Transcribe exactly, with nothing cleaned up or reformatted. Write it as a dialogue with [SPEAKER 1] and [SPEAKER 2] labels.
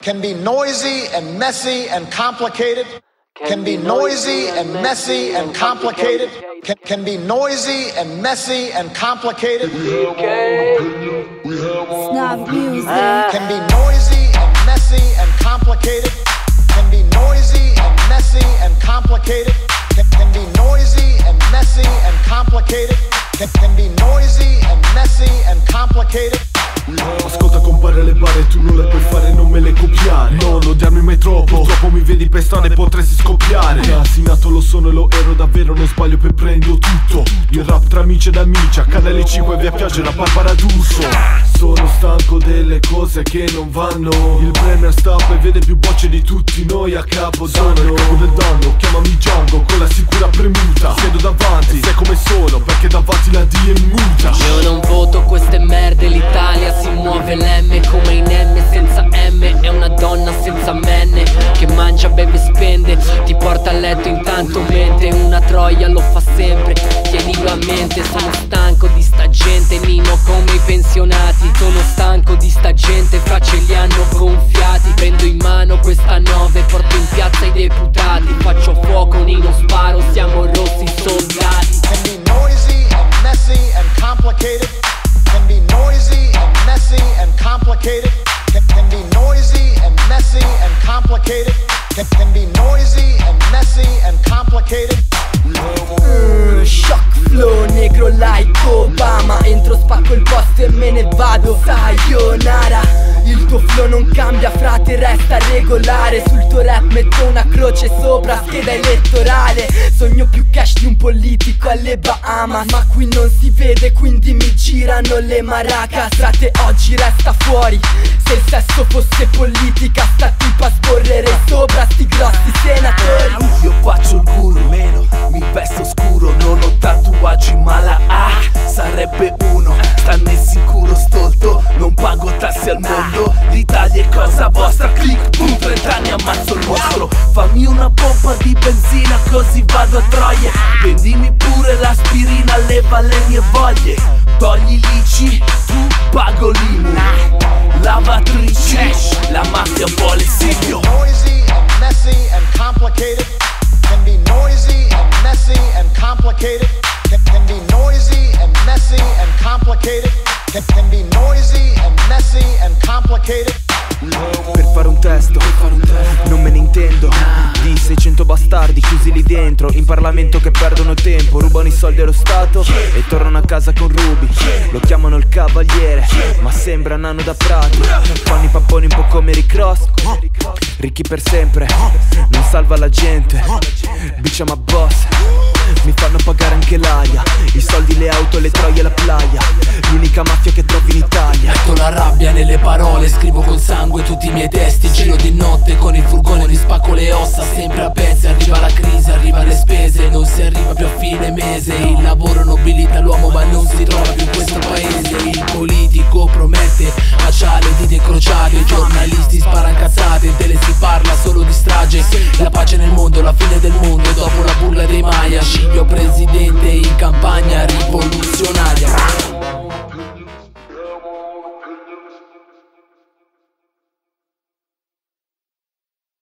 [SPEAKER 1] can be noisy and messy and complicated. Can be noisy and messy and complicated. Can, can be noisy and messy and complicated.
[SPEAKER 2] Snap music.
[SPEAKER 1] Can be noisy and messy and complicated. Can be noisy and messy and complicated. Can, can be noisy and messy and complicated. Can, can be noisy and messy and complicated.
[SPEAKER 3] Ascolta compare le bare, tu non le puoi fare, non me le copiare. Non odiarmi mai troppo, purtroppo mi vedi per strada e potresti scoppiare. Asinato lo sono e lo ero davvero, non sbaglio poi prendo tutto. Il rap tra amici ed amici, a Canale cinque e via Piaggio da Barbara D'Urso. Sono stanco delle cose che non vanno. Il premier stappa e vede più bocce di tutti noi a Capodanno. Sono il capo del danno, chiamami Django con la sicura premuta. Siedo davanti, sai come sono, perché davanti la D è muta.
[SPEAKER 4] Io non voto queste merde, l'Italia si muove l'M come in M senza M. È una donna senza menne che mangia, beve e spende. Ti porta a letto intanto mente. Una troia lo fa sempre, tienilo a mente. Sono stanco di sta gente, Nino come i pensionati. Sono stanco di sta gente, fra ce li hanno gonfiati. Prendo in mano questa nove, porto in piazza i deputati. Faccio fuoco, Nino sparo, siamo rossi soldati.
[SPEAKER 1] Can be noisy and messy and complicated. Can be noisy and messy and complicated. Can, can be noisy and messy and complicated. Can, can be noisy and messy and complicated.
[SPEAKER 5] Mm, shock flow, negro like Obama. Entro, spacco il posto e me ne vado. Sayonara. Il tuo flow non cambia, frate, resta regolare. Sul tuo rap metto una croce sopra, scheda elettorale. Sogno più cash di un politico alle Bahamas, ma qui non si vede, quindi mi girano le maracas. Frate, oggi resta fuori. Se il sesso fosse politica, sta tipa sborrere sopra sti grossi senatori.
[SPEAKER 6] Io faccio il culo meno, mi vesto scuro, non ho tatuaggi ma la A sarebbe uno. Stanne sicuro stolto, non pago tasse al mondo. L'Italia è cosa vostra, click, boom, trent'anni ammazzo il mostro. Fammi una pompa di benzina così vado a troie. Vendimi pure l'aspirina, leva le mie voglie. Togli lici, tu pago l'I M U. Lavatrici, la mafia vuole Silvio.
[SPEAKER 1] Noisy and messy and complicated. Can be noisy and messy and complicated. Can, can be noisy and messy and complicated. Can, can be noisy and messy and complicated.
[SPEAKER 7] Per fare un testo, non me ne intendo di seicento bastardi chiusi lì dentro in Parlamento che perdono tempo, rubano i soldi allo Stato e tornano a casa con rubi. Lo chiamano il cavaliere, ma sembra nano da Prati. Fanno i papponi un po' come Rick Ross, ricchi per sempre, non salva la gente. Bitch I'm a boss, mi fanno pagare anche l'aria, i soldi, le auto, le troie, la playa. L'unica mafia che trovi in Italia.
[SPEAKER 4] Metto la rabbia nelle parole, scrivo con sangue tutti i miei testi. Giro di notte con il furgone, rispacco le ossa sempre a pezzi. Arriva la crisi, arriva le spese, non si arriva più a fine mese. Il lavoro nobilita l'uomo ma non si trova più in questo paese. Il politico promette, acciale, dita incrociate. I giornalisti sparan cazzate, in tele si parla solo di strage. La pace nel mondo, la fine del mondo, dopo la burla dei Maya. Sciglio presidente in campagna rivoluzionaria.